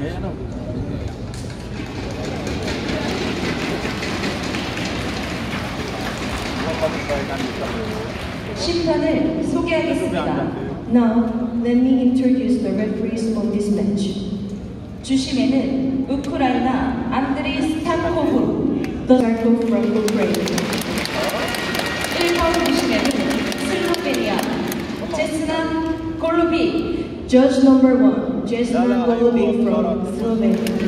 심판을 소개하겠습니다. Now, let me introduce the referees of this match. 주심에는 우크라이나 안드리 스탄코브, the Starkov from Ukraine. 1번 주심에는 슬로베니아, 제스나 골로비, Judge number 1, 제스나 골로비 from Slovenia.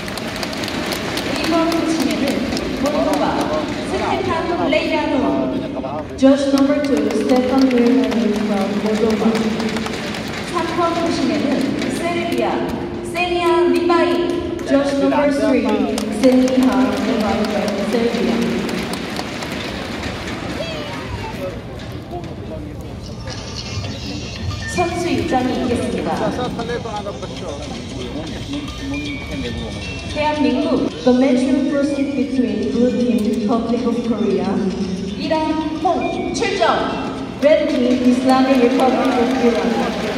2번 주심에는 몰도바, 스테판 레이아노, Judge number 2, 스테판 레이아노 from Moldova. 3번 주심에는 세르비아, 세니아 리바이, Judge number 3, 세니아 리바이 from Serbia. 선수 입장이 있겠습니다. 대한민국, the match will proceed between Blue Team Republic of Korea, 이란 홍 출정, Red Team Islamic Republic of Iran.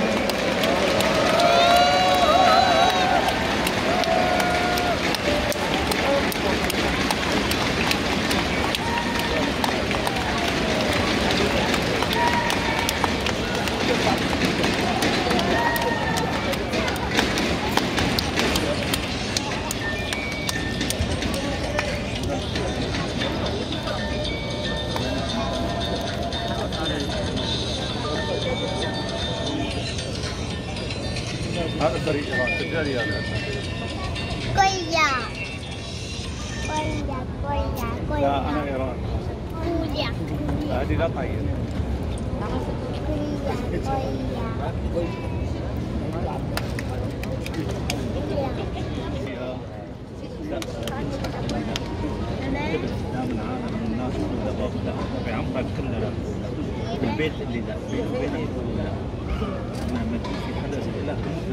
البيت اللي ده بيني وبين ما في حدث لا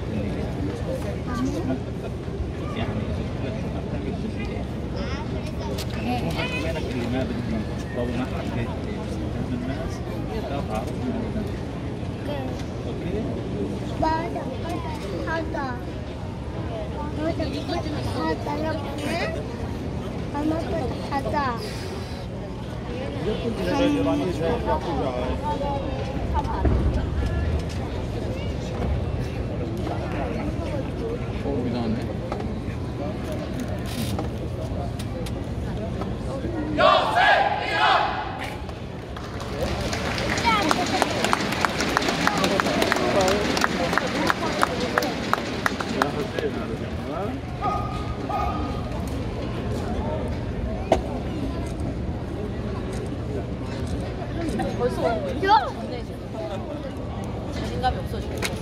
يعني بينك اللي ما بدي لو ما حبيت من الناس لا تعرف اوكي بعد هذا هذا 자신감이 없어지고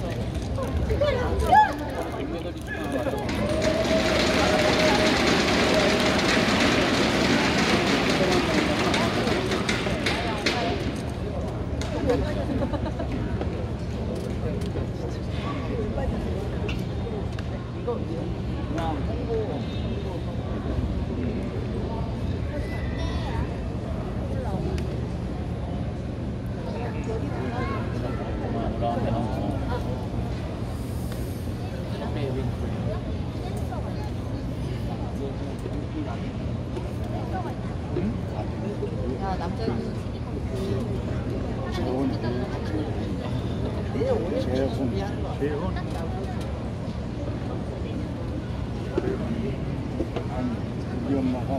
야 남자는 우리 엄마가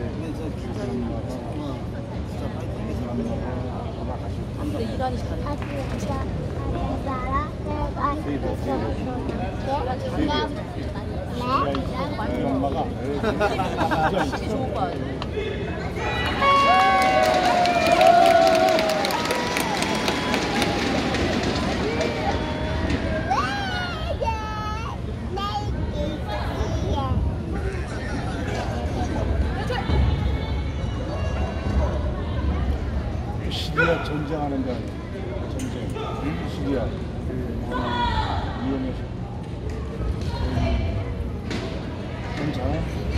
근데 이란이 잘해. 우리 엄마가 진짜 좋은 거 아니야? 시리아 전쟁하는 데 전쟁 시리아 위험해서 괜찮아?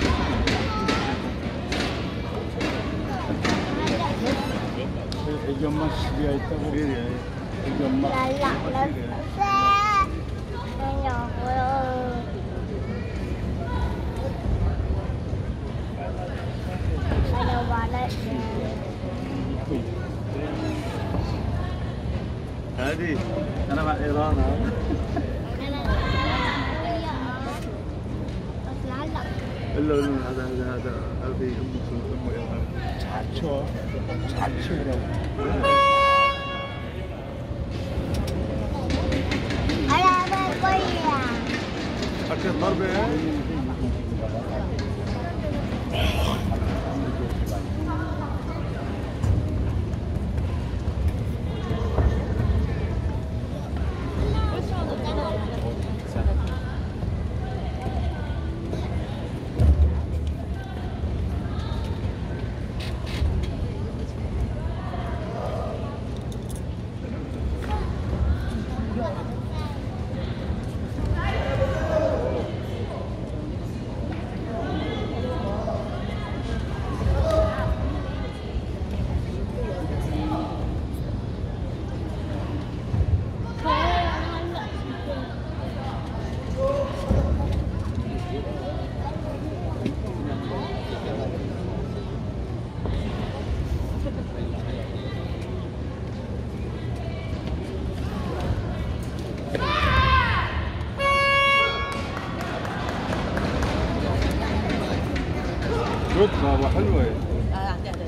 애기 엄마 시리아 있다고 그래. 애기 엄마 إيران إلا هذا أبي أم إيران 잘 치우라고. أكيد ضربة 좋다, حلوة. 안 돼, 안 돼.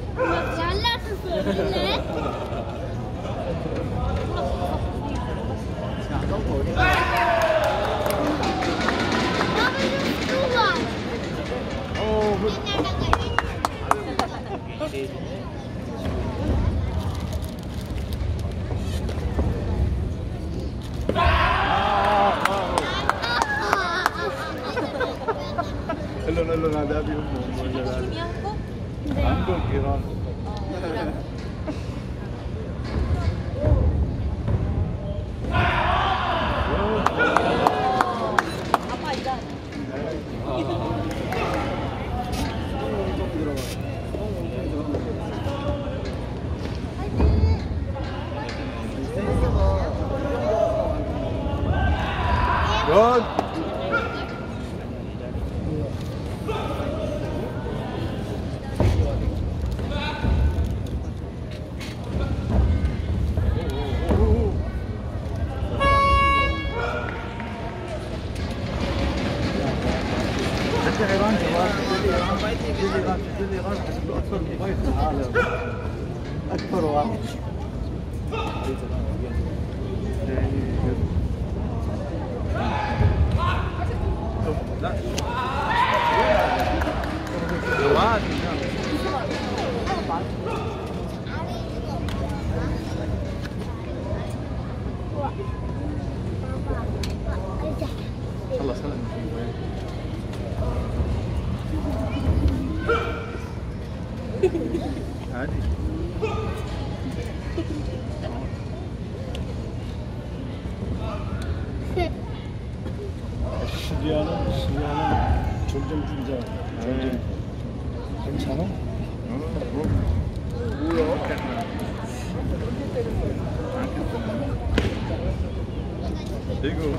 일로 나 나비 팀이 한국? 한국 이란. 아빠 이란. 굿. إيران إيران أكبر مضيف في العالم أكبر واحد لا واحد خلص عادي 시리아는 전쟁 중이잖아. 전쟁. 괜찮아? 이거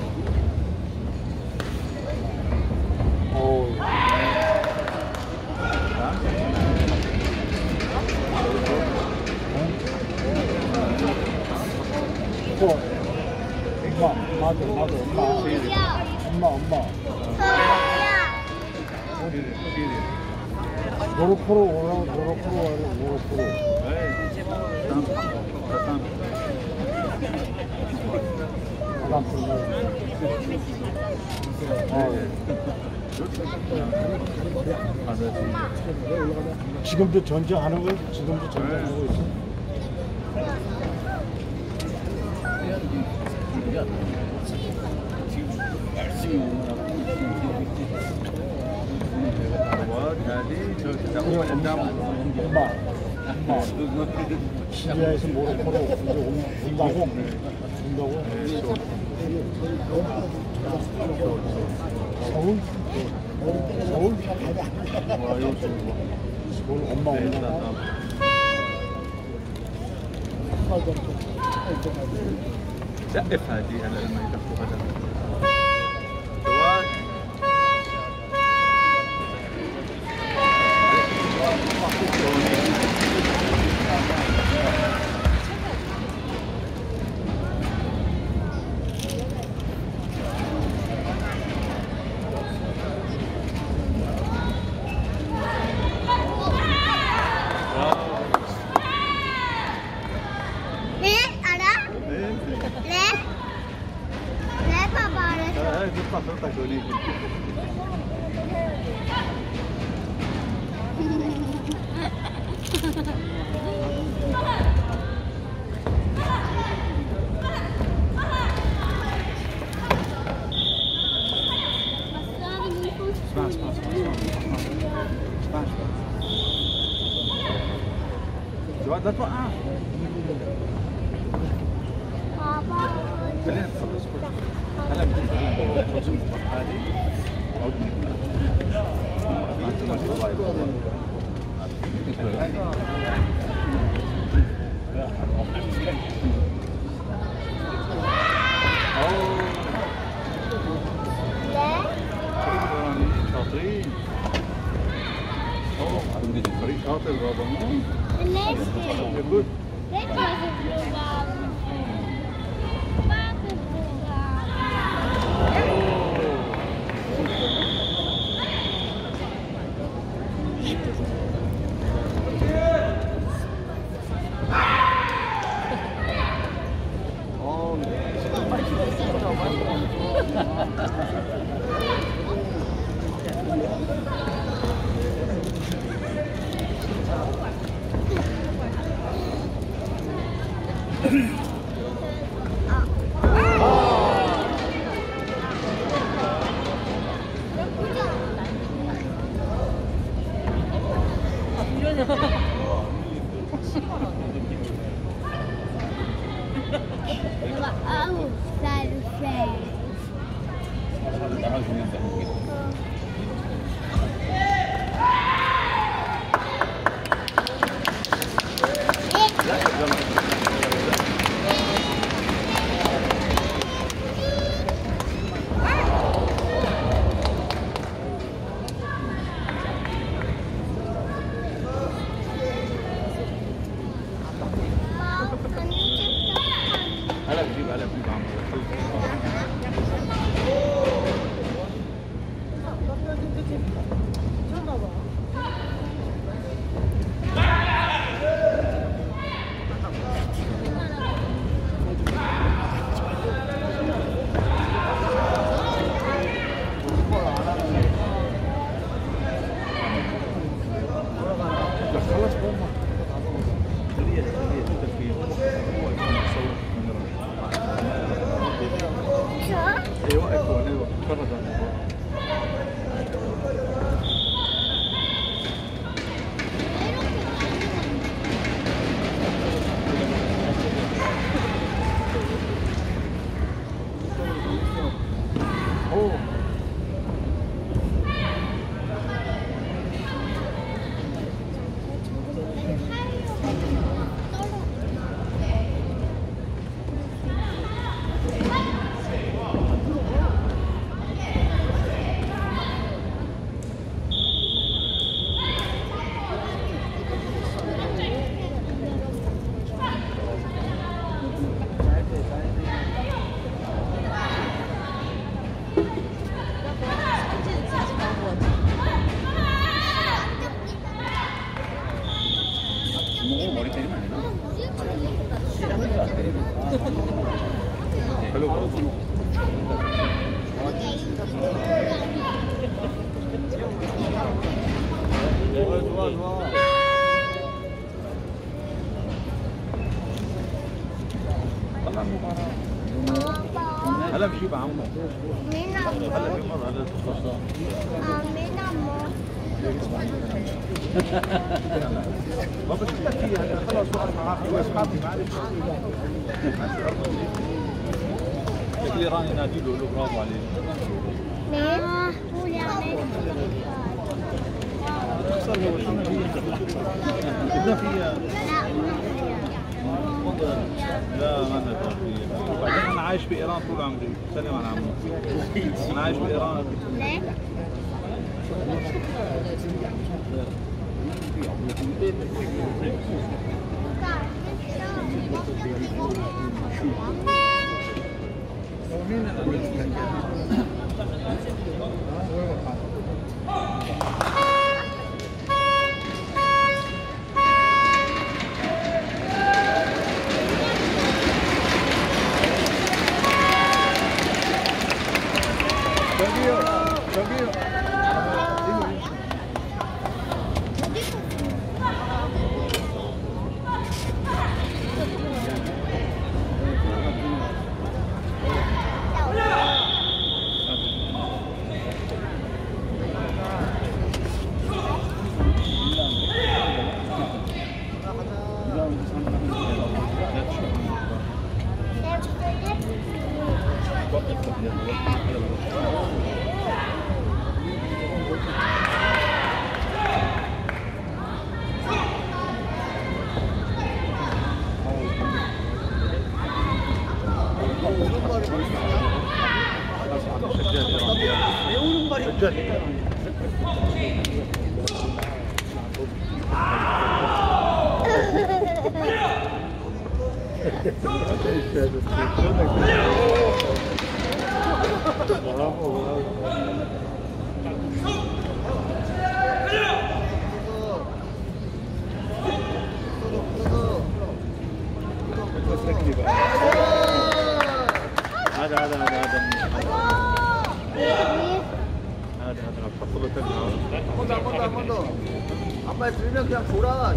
엄마. 모로코로 오라고, 모로코로. 지금도 전쟁하는 거야? 지금도 전쟁하고 있어? 엄마. 시리아에서 모로코로 온다고? 서울? 서울 엄마 온다. سقف هذه على لما يدخلوا غدا صفرتك هونيك. اسمع جواد لا توقع. خلينا نتفرج. هلا بتنزل هذه شاطرين. فريق شاطر بابا. ليش؟ يقول ليش ما تبغى؟ ما هلا بجيب عمو. مين عمو؟ هلا في مرة هلا تخصص. مين عمو؟ ما بس لك اياها خلاص وقت معاك واصحابي معلش. اللي راني نادي له برافو عليك. مين؟ قول يا عمي. تخسر هو شو بدنا فيها. لا ما نقدر فيها. وبعدين انا عايش بايران طول عمري. سلم على عمو. انا عايش بايران. ليه؟ 저기요. 한 번 더. 앞발 들면 그냥 돌아.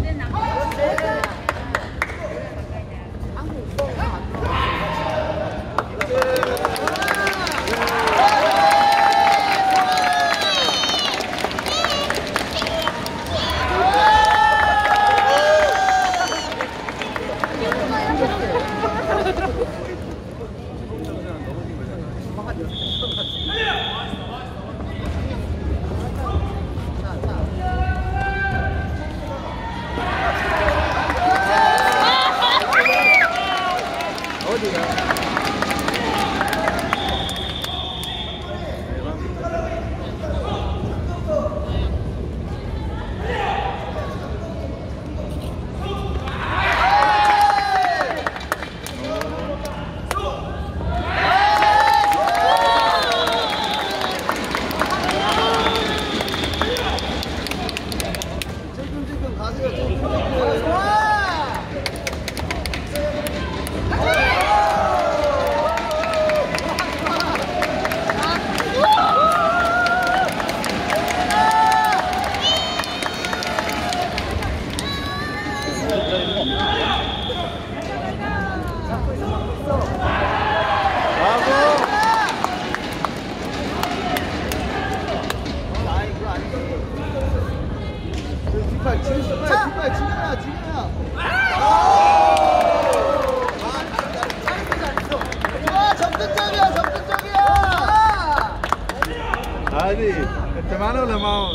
هذه انت معنا ولا معهم؟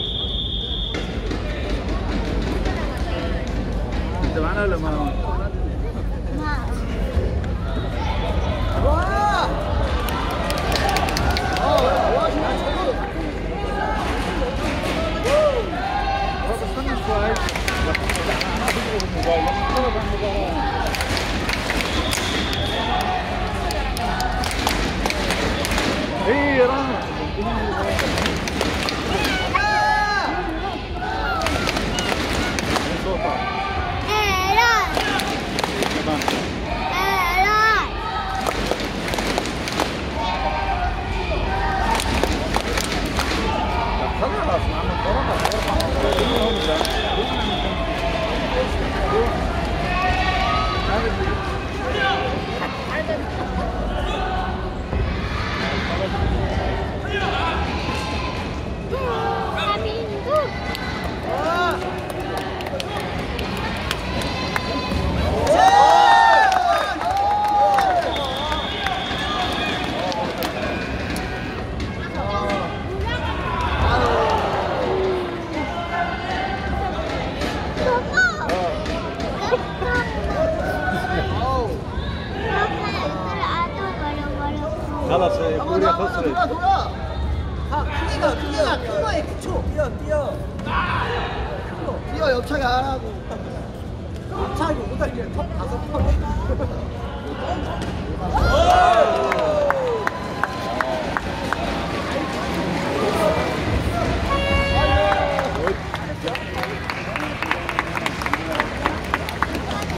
انت معنا ولا معهم؟ بس استنى شوي انا بجيب الموبايل لما اتفرج على المباراة ايه رامي خلاص معنا خلاص كوريا خسرت 돌아. 크기가 큰 거에 그쵸? 뛰어 옆차기 안 하고 앞차기 못하게 top 5번